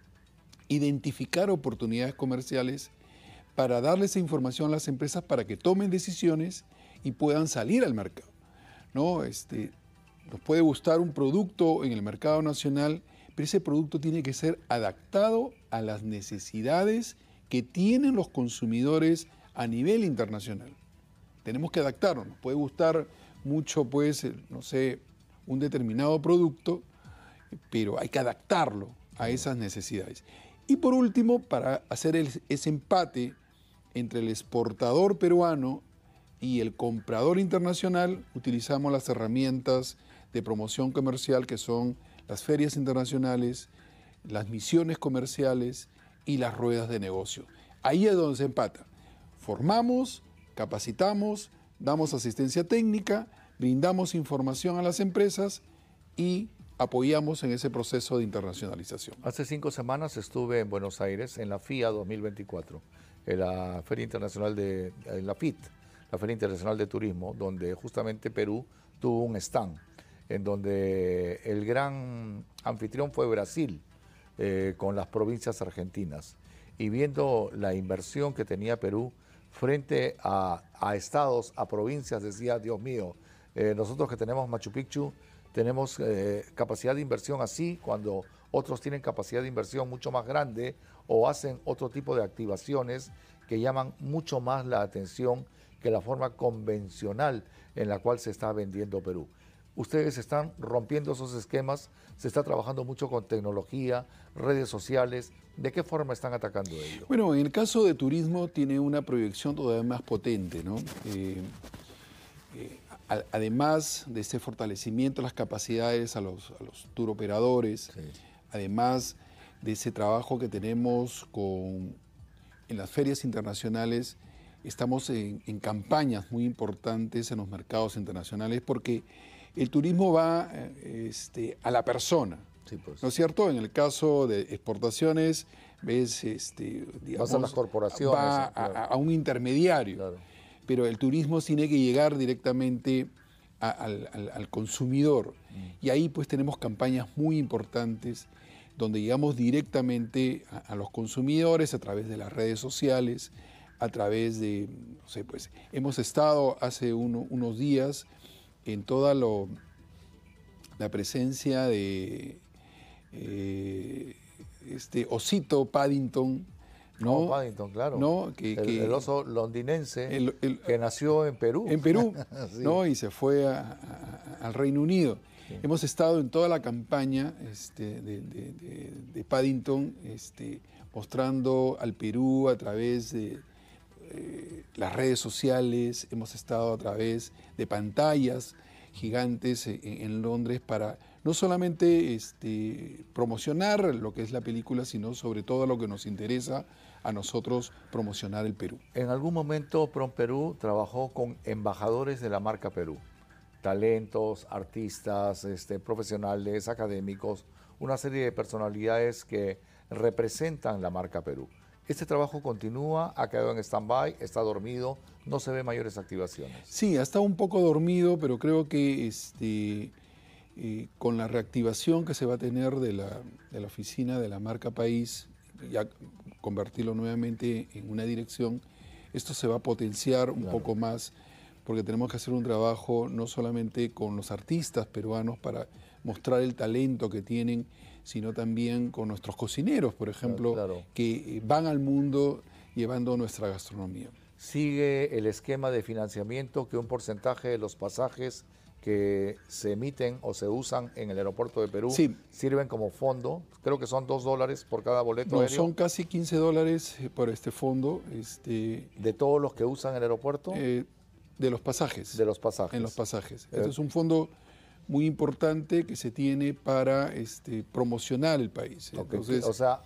identificar oportunidades comerciales para darle esa información a las empresas para que tomen decisiones y puedan salir al mercado, ¿no? Nos puede gustar un producto en el mercado nacional, pero ese producto tiene que ser adaptado a las necesidades que tienen los consumidores a nivel internacional. Tenemos que adaptarnos. Nos puede gustar mucho, pues, no sé, un determinado producto, pero hay que adaptarlo a esas necesidades. Y por último, para hacer ese empate entre el exportador peruano y el comprador internacional, utilizamos las herramientas de promoción comercial que son las ferias internacionales, las misiones comerciales y las ruedas de negocio. Ahí es donde se empata. Formamos, capacitamos, damos asistencia técnica, brindamos información a las empresas y apoyamos en ese proceso de internacionalización. Hace 5 semanas estuve en Buenos Aires en la FIA 2024, en la Feria Internacional en la FIT, la Feria Internacional de Turismo, donde justamente Perú tuvo un stand, en donde el gran anfitrión fue Brasil, con las provincias argentinas. Y viendo la inversión que tenía Perú frente a estados, a provincias, decía, Dios mío, nosotros que tenemos Machu Picchu, tenemos capacidad de inversión así cuando otros tienen capacidad de inversión mucho más grande o hacen otro tipo de activaciones que llaman mucho más la atención que la forma convencional en la cual se está vendiendo Perú. Ustedes están rompiendo esos esquemas, se está trabajando mucho con tecnología, redes sociales. ¿De qué forma están atacando ello? Bueno, en el caso de turismo tiene una proyección todavía más potente, ¿no? Además de este fortalecimiento de las capacidades a los tour operadores, sí, además de ese trabajo que tenemos en las ferias internacionales, estamos en campañas muy importantes en los mercados internacionales porque el turismo va a la persona, sí, pues, ¿no es cierto? En el caso de exportaciones, ves, digamos, vas a las corporaciones, va claro, a un intermediario, claro, pero el turismo tiene que llegar directamente al consumidor. Y ahí pues tenemos campañas muy importantes donde llegamos directamente a los consumidores a través de las redes sociales, a través de, no sé, pues hemos estado hace unos días en toda la presencia de osito Paddington, ¿no? Paddington, claro. ¿No? El oso londinense que nació en Perú. En Perú, sí, ¿no? Y se fue al Reino Unido. Sí. Hemos estado en toda la campaña de Paddington, mostrando al Perú a través de las redes sociales, hemos estado a través de pantallas gigantes en Londres para no solamente promocionar lo que es la película, sino sobre todo lo que nos interesa a nosotros, promocionar el Perú. En algún momento PROMPERÚ trabajó con embajadores de la marca Perú, talentos, artistas, profesionales, académicos, una serie de personalidades que representan la marca Perú. Este trabajo continúa, ha quedado en stand-by, está dormido, no se ven mayores activaciones. Sí, ha estado un poco dormido, pero creo que con la reactivación que se va a tener de la oficina de la marca País, ya convertirlo nuevamente en una dirección, esto se va a potenciar un poco más, porque tenemos que hacer un trabajo no solamente con los artistas peruanos para mostrar el talento que tienen, sino también con nuestros cocineros, por ejemplo, que van al mundo llevando nuestra gastronomía. ¿Sigue el esquema de financiamiento que un porcentaje de los pasajes que se emiten o se usan en el aeropuerto de Perú sirven como fondo? Creo que son $2 por cada boleto aéreo. Son casi $15 por este fondo. ¿De todos los que usan el aeropuerto? De los pasajes. De los pasajes. En los pasajes. Este es un fondo muy importante que se tiene para promocionar el país. Okay. Entonces, o sea,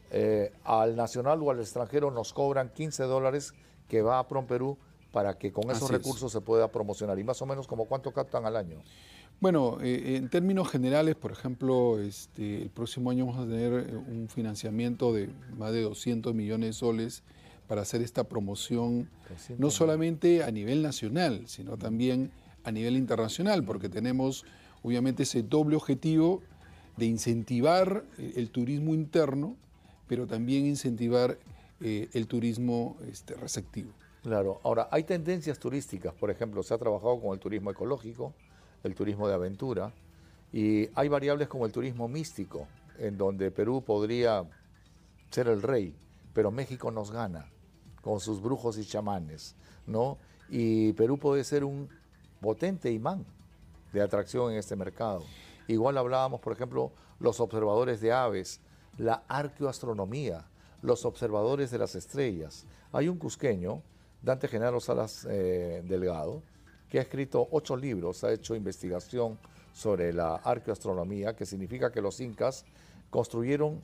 al nacional o al extranjero nos cobran $15 que va a PROMPERÚ para que con esos recursos se pueda promocionar. ¿Y más o menos como cuánto captan al año? Bueno, en términos generales, por ejemplo, el próximo año vamos a tener un financiamiento de más de 200 millones de soles para hacer esta promoción, no solamente a nivel nacional, sino también a nivel internacional, porque tenemos obviamente ese doble objetivo de incentivar el turismo interno, pero también incentivar el turismo receptivo. Claro. Ahora, hay tendencias turísticas, por ejemplo, se ha trabajado con el turismo ecológico, el turismo de aventura, y hay variables como el turismo místico, en donde Perú podría ser el rey, pero México nos gana con sus brujos y chamanes, ¿no? Y Perú puede ser un potente imán de atracción en este mercado. Igual hablábamos, por ejemplo, los observadores de aves, la arqueoastronomía, los observadores de las estrellas. Hay un cusqueño, Dante Genaro Salas Delgado, que ha escrito 8 libros, ha hecho investigación sobre la arqueoastronomía, que significa que los incas construyeron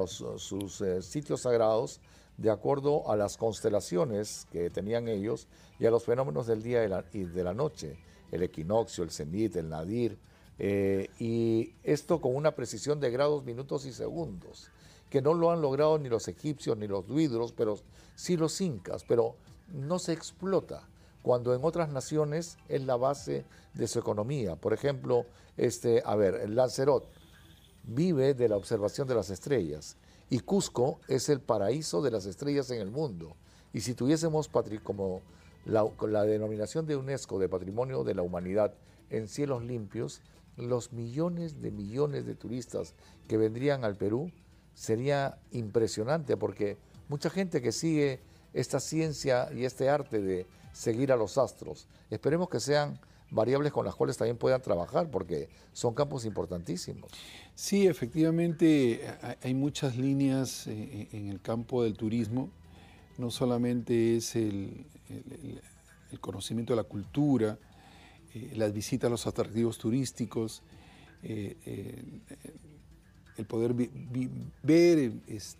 sus sitios sagrados de acuerdo a las constelaciones que tenían ellos y a los fenómenos del día y de la noche, el equinoccio, el cenit, el nadir, y esto con una precisión de grados, minutos y segundos, que no lo han logrado ni los egipcios ni los druidos, pero sí los incas, pero no se explota, cuando en otras naciones es la base de su economía. Por ejemplo, el Lancerot vive de la observación de las estrellas, y Cusco es el paraíso de las estrellas en el mundo. Y si tuviésemos como la denominación de UNESCO de Patrimonio de la Humanidad en cielos limpios, los millones de turistas que vendrían al Perú sería impresionante, porque mucha gente que sigue esta ciencia y este arte de seguir a los astros, esperemos que sean variables con las cuales también puedan trabajar, porque son campos importantísimos. Sí, efectivamente hay muchas líneas en el campo del turismo. No solamente es el conocimiento de la cultura, las visitas a los atractivos turísticos, el poder ver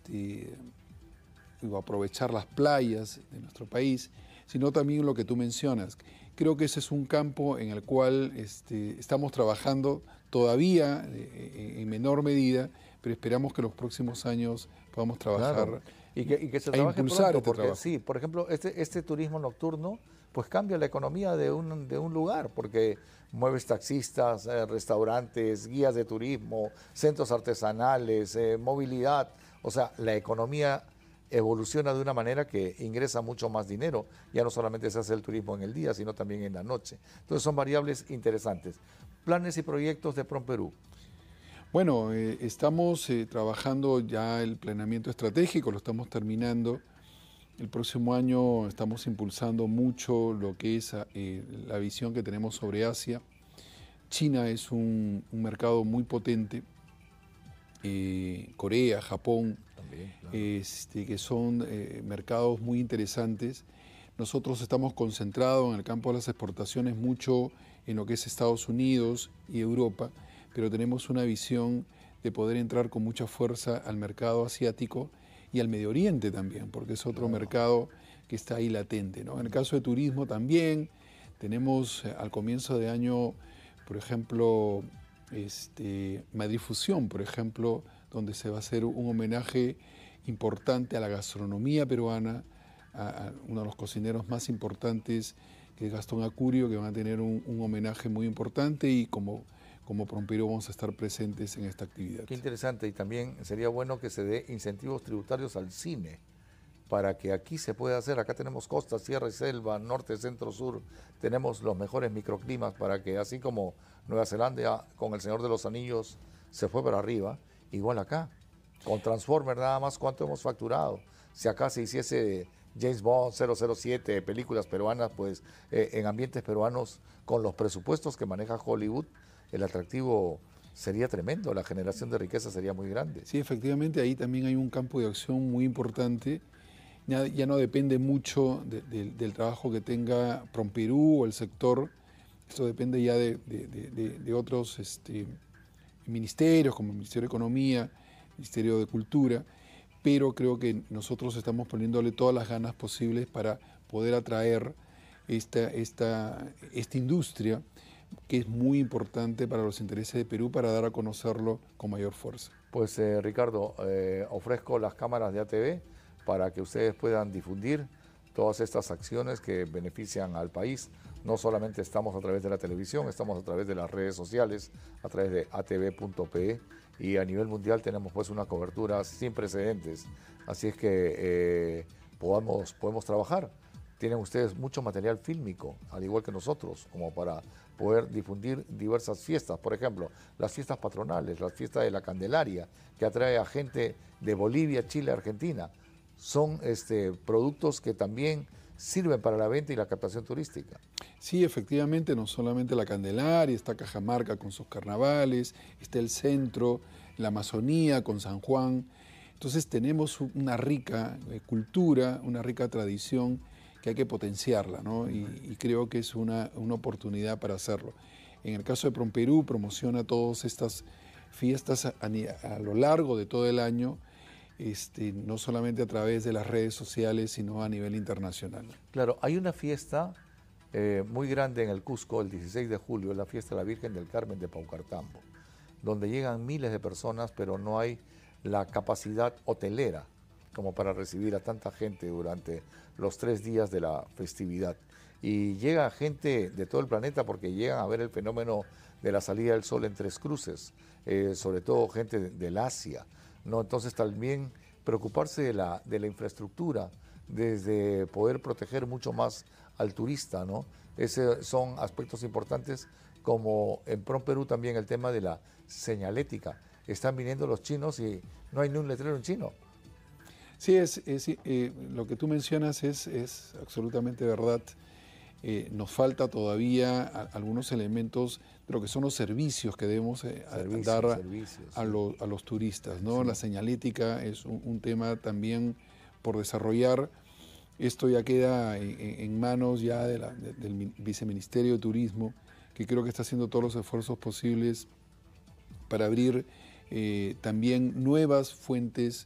o aprovechar las playas de nuestro país, sino también lo que tú mencionas. Creo que ese es un campo en el cual estamos trabajando todavía en menor medida, pero esperamos que en los próximos años podamos trabajar. Claro. Y que se trabaje pronto, porque sí, por ejemplo, este turismo nocturno pues cambia la economía de un lugar, porque mueves taxistas, restaurantes, guías de turismo, centros artesanales, movilidad, o sea, la economía evoluciona de una manera que ingresa mucho más dinero. Ya no solamente se hace el turismo en el día, sino también en la noche. Entonces son variables interesantes. Planes y proyectos de PROMPERÚ. Bueno, estamos trabajando ya el planeamiento estratégico, lo estamos terminando. El próximo año estamos impulsando mucho lo que es la visión que tenemos sobre Asia. China es un mercado muy potente. Corea, Japón, también, claro. Que son mercados muy interesantes. Nosotros estamos concentrados en el campo de las exportaciones mucho en lo que es Estados Unidos y Europa, pero tenemos una visión de poder entrar con mucha fuerza al mercado asiático y al Medio Oriente también, porque es otro mercado que está ahí latente, ¿no? En el caso de turismo también tenemos al comienzo de año, por ejemplo, Madrid Fusión, por ejemplo, donde se va a hacer un homenaje importante a la gastronomía peruana, a uno de los cocineros más importantes, que es Gastón Acurio, que van a tener un homenaje muy importante, y como PROMPERÚ vamos a estar presentes en esta actividad. Qué interesante, y también sería bueno que se dé incentivos tributarios al cine, para que aquí se pueda hacer. Acá tenemos costa, sierra y selva, norte, centro, sur, tenemos los mejores microclimas para que, así como Nueva Zelanda con El Señor de los Anillos se fue para arriba, igual acá, con Transformer nada más, ¿cuánto hemos facturado? Si acá se hiciese James Bond 007, películas peruanas, pues en ambientes peruanos, con los presupuestos que maneja Hollywood, el atractivo sería tremendo, la generación de riqueza sería muy grande. Sí, efectivamente, ahí también hay un campo de acción muy importante. Ya no depende mucho del trabajo que tenga PROMPERÚ o el sector. Esto depende ya de otros ministerios, como el Ministerio de Economía, Ministerio de Cultura, pero creo que nosotros estamos poniéndole todas las ganas posibles para poder atraer esta industria, que es muy importante para los intereses de Perú, para dar a conocerlo con mayor fuerza. Pues Ricardo, ofrezco las cámaras de ATV para que ustedes puedan difundir todas estas acciones que benefician al país. No solamente estamos a través de la televisión, estamos a través de las redes sociales, a través de atv.pe, y a nivel mundial tenemos pues una cobertura sin precedentes. Así es que podemos trabajar. Tienen ustedes mucho material fílmico, al igual que nosotros, como para poder difundir diversas fiestas. Por ejemplo, las fiestas patronales, la fiesta de la Candelaria, que atrae a gente de Bolivia, Chile, Argentina. Son productos que también sirven para la venta y la captación turística. Sí, efectivamente, no solamente la Candelaria, está Cajamarca con sus carnavales, está el centro, la Amazonía con San Juan. Entonces tenemos una rica cultura, una rica tradición que hay que potenciarla, ¿no? Y creo que es una oportunidad para hacerlo. En el caso de PROMPERÚ, promociona todas estas fiestas a lo largo de todo el año, no solamente a través de las redes sociales, sino a nivel internacional. Claro, hay una fiesta muy grande en el Cusco, el 16 de julio, la fiesta de la Virgen del Carmen de Paucartambo, donde llegan miles de personas, pero no hay la capacidad hotelera como para recibir a tanta gente durante los 3 días de la festividad. Y llega gente de todo el planeta porque llegan a ver el fenómeno de la salida del sol en Tres Cruces, sobre todo gente del Asia, ¿no? Entonces también preocuparse de la infraestructura, desde poder proteger mucho más al turista, ¿no? Esos son aspectos importantes como en PROMPERÚ también el tema de la señalética. Están viniendo los chinos y no hay ni un letrero en chino. Sí, lo que tú mencionas es absolutamente verdad. Nos falta todavía algunos elementos de lo que son los servicios que debemos dar a los turistas, ¿no? Sí. La señalética es un tema también por desarrollar. Esto ya queda en manos ya del Viceministerio de Turismo, que creo que está haciendo todos los esfuerzos posibles para abrir también nuevas fuentes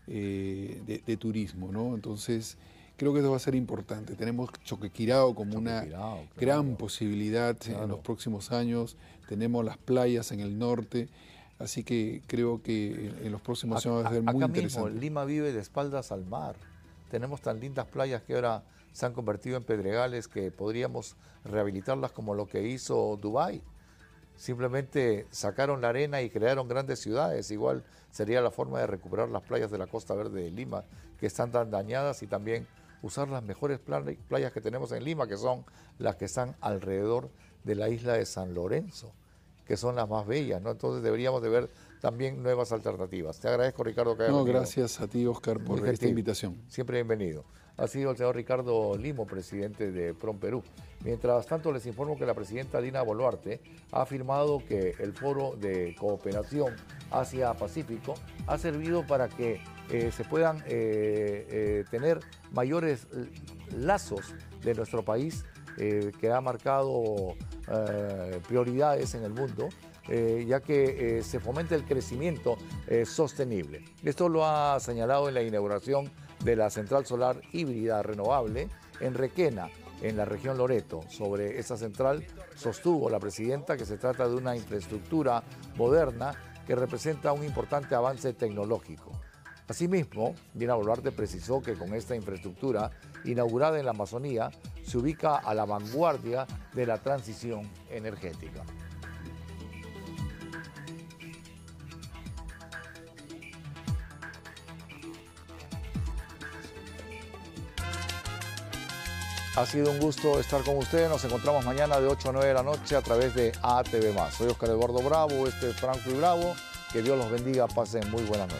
de turismo, ¿no? Entonces, creo que eso va a ser importante. Tenemos Choquequirao como una gran posibilidad en los próximos años. Tenemos las playas en el norte. Así que creo que en los próximos años va a ser muy interesante. Mismo, Lima vive de espaldas al mar. Tenemos tan lindas playas que ahora se han convertido en pedregales que podríamos rehabilitarlas como lo que hizo Dubái. Simplemente sacaron la arena y crearon grandes ciudades. Igual sería la forma de recuperar las playas de la Costa Verde de Lima, que están tan dañadas, y también usar las mejores playas que tenemos en Lima, que son las que están alrededor de la isla de San Lorenzo, que son las más bellas, ¿no? Entonces deberíamos de ver también nuevas alternativas. Te agradezco, Ricardo, que hayas venido. Gracias a ti, Oscar, por esta invitación. Siempre bienvenido. Ha sido el señor Ricardo Limo, presidente de PROMPERÚ. Mientras tanto, les informo que la presidenta Dina Boluarte ha afirmado que el Foro de Cooperación Asia-Pacífico ha servido para que se puedan tener mayores lazos de nuestro país, que ha marcado prioridades en el mundo, ya que se fomenta el crecimiento sostenible. Esto lo ha señalado en la inauguración de la central solar híbrida renovable en Requena, en la región Loreto. Sobre esa central sostuvo la presidenta que se trata de una infraestructura moderna que representa un importante avance tecnológico. Asimismo, Dina Boluarte precisó que con esta infraestructura inaugurada en la Amazonía se ubica a la vanguardia de la transición energética. Ha sido un gusto estar con ustedes. Nos encontramos mañana de 8 a 9 de la noche a través de ATV+. Soy Oscar Eduardo Bravo, este es Franco y Bravo. Que Dios los bendiga. Pasen muy buenas noches.